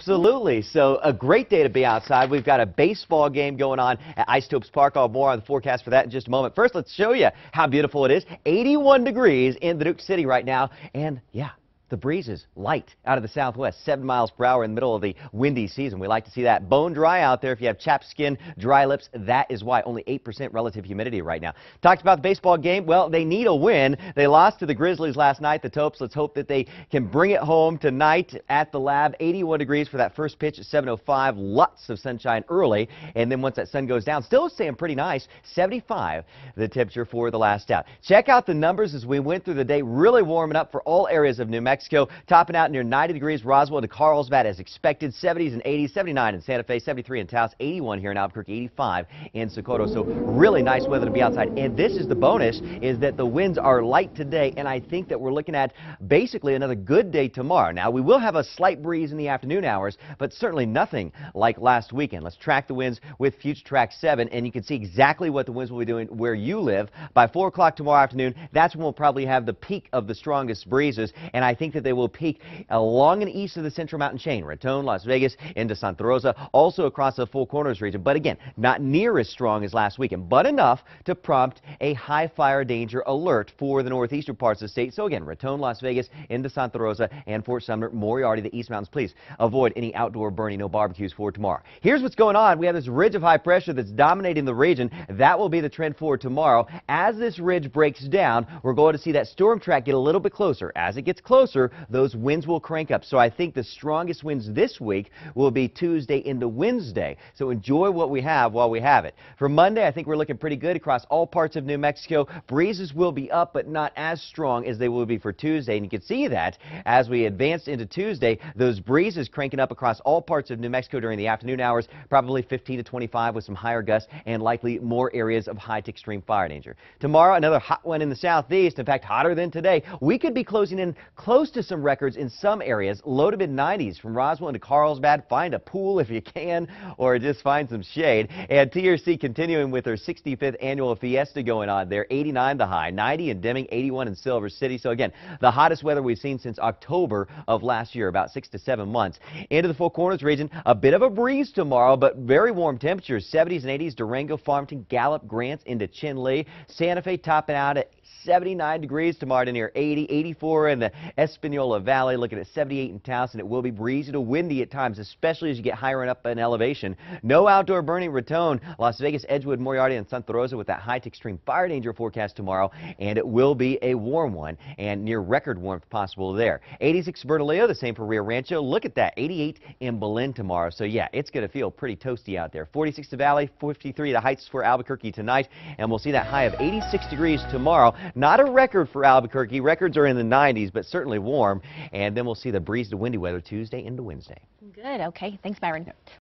Absolutely. So a great day to be outside. We've got a baseball game going on at Isotopes Park. I'll have more on the forecast for that in just a moment. First, let's show you how beautiful it is. 81 degrees in the Duke City right now. And yeah, the breeze is light out of the southwest, 7 miles per hour in the middle of the windy season. We like to see that. Bone dry out there. If you have chapped skin, dry lips, that is why. Only 8% relative humidity right now. Talked about the baseball game. Well, they need a win. They lost to the Grizzlies last night, the Topes. Let's hope that they can bring it home tonight at the Lab. 81 degrees for that first pitch at 7:05. Lots of sunshine early. And then once that sun goes down, still staying pretty nice. 75 the temperature for the last out. Check out the numbers as we went through the day. Really warming up for all areas of New Mexico. Topping out near 90 degrees, Roswell to Carlsbad as expected, 70s and 80s, 79 in Santa Fe, 73 in Taos, 81 here in Albuquerque, 85 in Socorro. So really nice weather to be outside. And this is the bonus, is that the winds are light today, and I think that we're looking at basically another good day tomorrow. Now, we will have a slight breeze in the afternoon hours, but certainly nothing like last weekend. Let's track the winds with Future Track 7, and you can see exactly what the winds will be doing where you live. By 4 o'clock tomorrow afternoon, that's when we'll probably have the peak of the strongest breezes, and I think that they will peak along and east of the Central Mountain Chain, Raton, Las Vegas, into Santa Rosa, also across the Four Corners region. But again, not near as strong as last weekend, but enough to prompt a high fire danger alert for the northeastern parts of the state. So again, Raton, Las Vegas, into Santa Rosa, and Fort Sumner, Moriarty, the East Mountains. Please avoid any outdoor burning, no barbecues for tomorrow. Here's what's going on. We have this ridge of high pressure that's dominating the region. That will be the trend for tomorrow. As this ridge breaks down, we're going to see that storm track get a little bit closer. As it gets closer, those winds will crank up. So I think the strongest winds this week will be Tuesday into Wednesday. So enjoy what we have while we have it. For Monday, I think we're looking pretty good across all parts of New Mexico. Breezes will be up, but not as strong as they will be for Tuesday. And you can see that as we advance into Tuesday, those breezes cranking up across all parts of New Mexico during the afternoon hours, probably 15 to 25 with some higher gusts and likely more areas of high to extreme fire danger. Tomorrow, another hot one in the southeast. In fact, hotter than today. We could be closing in close to some records in some areas. Low to mid-90s from Roswell into Carlsbad. Find a pool if you can, or just find some shade. And TRC continuing with their 65th annual fiesta going on there. 89 the high, 90 in Deming, 81 in Silver City. So again, the hottest weather we've seen since October of last year, about 6 to 7 months. Into the Four Corners region, a bit of a breeze tomorrow, but very warm temperatures. 70s and 80s, Durango, Farmington, Gallup, Grants into Chinle. Santa Fe topping out at 79 degrees tomorrow to near 80, 84 in the Espanola Valley, looking at 78 in Taos, and it will be breezy to windy at times, especially as you get higher and up in elevation. No outdoor burning, Raton, Las Vegas, Edgewood, Moriarty, and Santa Rosa with that high to extreme fire danger forecast tomorrow, and it will be a warm one and near record warmth possible there. 86 Bernalillo, the same for Rio Rancho. Look at that, 88 in Belen tomorrow. So yeah, it's going to feel pretty toasty out there. 46 to Valley, 53 the Heights for Albuquerque tonight, and we'll see that high of 86 degrees tomorrow. Not a record for Albuquerque. Records are in the 90s, but certainly warm. And then we'll see the breeze to windy weather Tuesday into Wednesday. Good. Okay. Thanks, Byron.